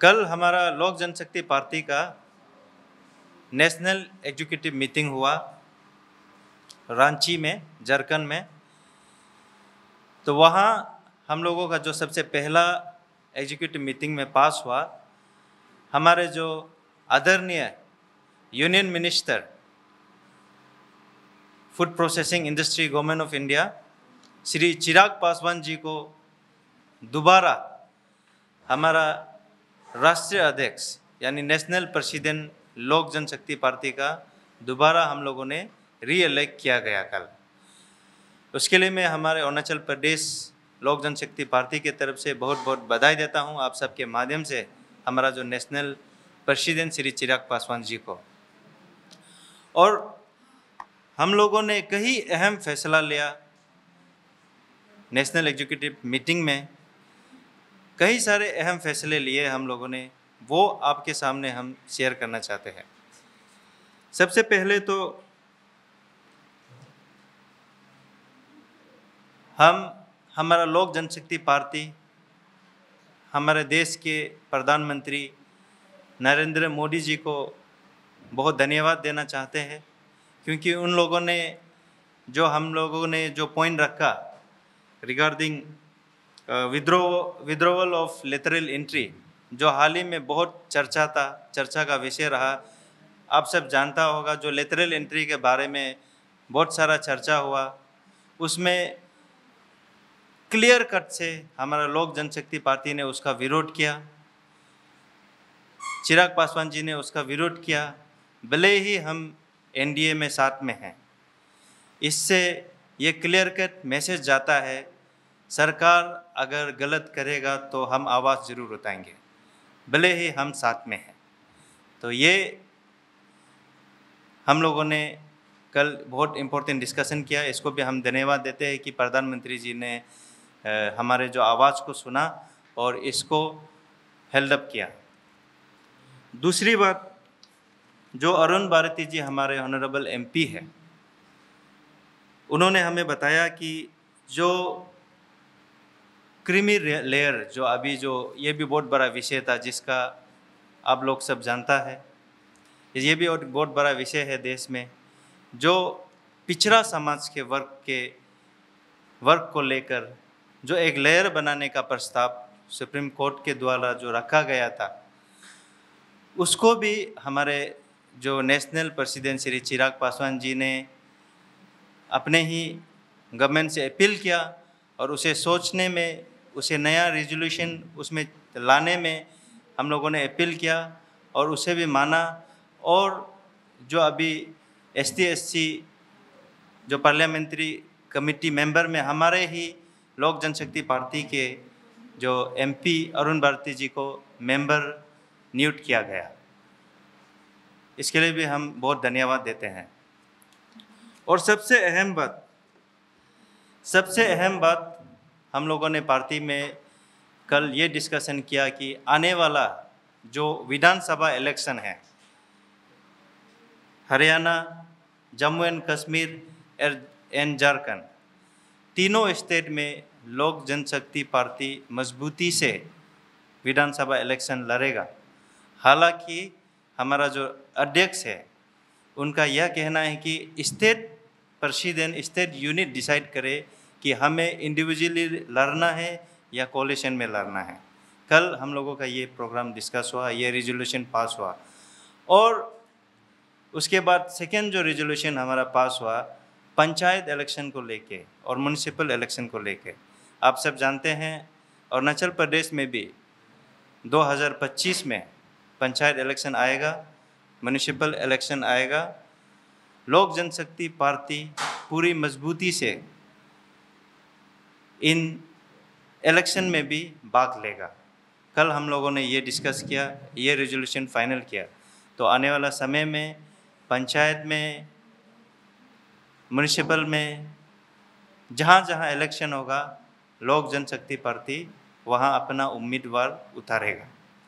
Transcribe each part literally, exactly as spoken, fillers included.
कल हमारा लोक जनशक्ति पार्टी का नेशनल एग्जीक्यूटिव मीटिंग हुआ रांची में, झारखंड में। तो वहाँ हम लोगों का जो सबसे पहला एग्जीक्यूटिव मीटिंग में पास हुआ, हमारे जो आदरणीय union minister food processing industry government of India Shri Chirag Paswan ji को दोबारा हमारा राष्ट्रीय अध्यक्ष यानी नेशनल प्रेसिडेंट लोक जनशक्ति पार्टी का दोबारा हम लोगों ने री इलेक्ट किया गया कल। उसके लिए मैं हमारे अरुणाचल प्रदेश लोक जनशक्ति पार्टी की तरफ से बहुत बहुत बधाई देता हूं आप सबके माध्यम से हमारा जो नेशनल प्रेसिडेंट श्री चिराग पासवान जी को। और हम लोगों ने कई अहम फैसला लिया नेशनल एग्जीक्यूटिव मीटिंग में, कई सारे अहम फैसले लिए हम लोगों ने, वो आपके सामने हम शेयर करना चाहते हैं। सबसे पहले तो हम हमारा लोक जनशक्ति पार्टी हमारे देश के प्रधानमंत्री नरेंद्र मोदी जी को बहुत धन्यवाद देना चाहते हैं, क्योंकि उन लोगों ने जो हम लोगों ने जो पॉइंट रखा regarding withdraw withdrawal of lateral entry, जो हाल ही में बहुत चर्चा था, चर्चा का विषय रहा। आप सब जानता होगा जो लेटरल एंट्री के बारे में बहुत सारा चर्चा हुआ, उसमें क्लियर कट से हमारा लोक जनशक्ति पार्टी ने उसका विरोध किया, चिराग पासवान जी ने उसका विरोध किया, भले ही हम एनडीए में साथ में हैं। इससे ये क्लियर कट मैसेज जाता है, सरकार अगर गलत करेगा तो हम आवाज़ ज़रूर उठाएंगे, भले ही हम साथ में हैं। तो ये हम लोगों ने कल बहुत इम्पोर्टेंट डिस्कशन किया, इसको भी हम धन्यवाद देते हैं कि प्रधानमंत्री जी ने हमारे जो आवाज़ को सुना और इसको हेल्ड अप किया। दूसरी बात, जो अरुण भारती जी हमारे ऑनरेबल एमपी है, उन्होंने हमें बताया कि जो क्रीमी लेयर जो अभी जो ये भी बहुत बड़ा विषय था जिसका आप लोग सब जानता है, ये भी और बहुत बड़ा विषय है देश में, जो पिछड़ा समाज के वर्ग के वर्ग को लेकर जो एक लेयर बनाने का प्रस्ताव सुप्रीम कोर्ट के द्वारा जो रखा गया था, उसको भी हमारे जो नेशनल प्रेसिडेंट श्री चिराग पासवान जी ने अपने ही गवर्नमेंट से अपील किया और उसे सोचने में, उसे नया रेजोल्यूशन उसमें लाने में हम लोगों ने अपील किया और उसे भी माना। और जो अभी एस टी एस सी जो पार्लियामेंट्री कमेटी मेंबर में हमारे ही लोक जनशक्ति पार्टी के जो एमपी अरुण भारती जी को मेंबर नियुक्त किया गया, इसके लिए भी हम बहुत धन्यवाद देते हैं। और सबसे अहम बात सबसे अहम बात हम लोगों ने पार्टी में कल ये डिस्कशन किया कि आने वाला जो विधानसभा इलेक्शन है, हरियाणा, जम्मू एंड कश्मीर एंड झारखंड, तीनों स्टेट में लोक जनशक्ति पार्टी मजबूती से विधानसभा इलेक्शन लड़ेगा। हालांकि हमारा जो अध्यक्ष है उनका यह कहना है कि state president, state unit decide करे कि हमें इंडिविजुअली लड़ना है या कोalition में लड़ना है। कल हम लोगों का ये प्रोग्राम डिस्कस हुआ, ये रेजोल्यूशन पास हुआ। और उसके बाद सेकेंड जो रेजोल्यूशन हमारा पास हुआ पंचायत इलेक्शन को लेके और म्यूनिसिपल इलेक्शन को लेके। आप सब जानते हैं अरुणाचल प्रदेश में भी दो हज़ार पच्चीस में पंचायत इलेक्शन आएगा, म्यूनिसिपल इलेक्शन आएगा। लोक जनशक्ति पार्टी पूरी मजबूती से इन इलेक्शन में भी भाग लेगा। कल हम लोगों ने ये डिस्कस किया, ये रेजोल्यूशन फाइनल किया। तो आने वाला समय में पंचायत में, म्यूनिसिपल में, जहाँ जहाँ इलेक्शन होगा, लोक जनशक्ति पार्टी वहाँ अपना उम्मीदवार उतारेगा।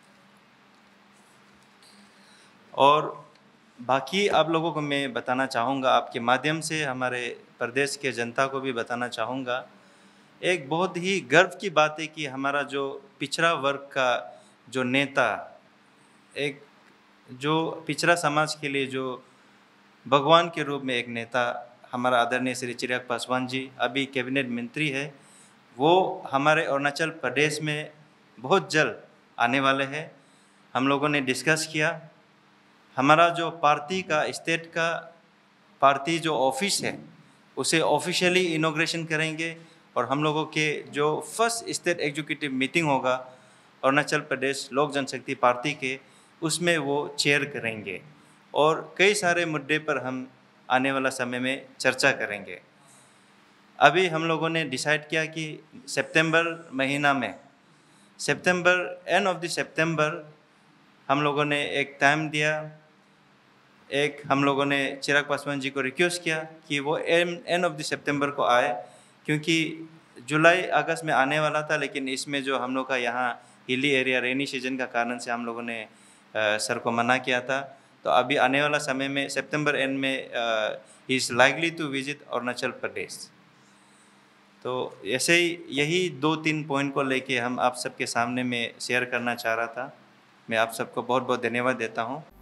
और बाकी आप लोगों को मैं बताना चाहूँगा, आपके माध्यम से हमारे प्रदेश के जनता को भी बताना चाहूँगा, एक बहुत ही गर्व की बात है कि हमारा जो पिछड़ा वर्ग का जो नेता, एक जो पिछड़ा समाज के लिए जो भगवान के रूप में एक नेता हमारा आदरणीय श्री चिराग पासवान जी अभी कैबिनेट मंत्री है, वो हमारे अरुणाचल प्रदेश में बहुत जल्द आने वाले हैं। हम लोगों ने डिस्कस किया, हमारा जो पार्टी का स्टेट का पार्टी जो ऑफिस है उसे ऑफिशियली इनॉग्रेशन करेंगे और हम लोगों के जो फर्स्ट स्टेट एग्जीक्यूटिव मीटिंग होगा अरुणाचल प्रदेश लोक जनशक्ति पार्टी के, उसमें वो चेयर करेंगे और कई सारे मुद्दे पर हम आने वाला समय में चर्चा करेंगे। अभी हम लोगों ने डिसाइड किया कि सितंबर महीना में, सितंबर एंड ऑफ द सितंबर हम लोगों ने एक टाइम दिया, एक हम लोगों ने चिराग पासवान जी को रिक्वेस्ट किया कि वो एंड एंड ऑफ द सितंबर को आए, क्योंकि जुलाई अगस्त में आने वाला था, लेकिन इसमें जो हम लोग का यहाँ हिली एरिया रेनी सीजन का कारण से हम लोगों ने आ, सर को मना किया था। तो अभी आने वाला समय में सितंबर एंड में ही is likely to visit Arunachal Pradesh. तो ऐसे ही यही दो तीन पॉइंट को लेके हम आप सबके सामने में शेयर करना चाह रहा था। मैं आप सबको बहुत बहुत धन्यवाद देता हूँ।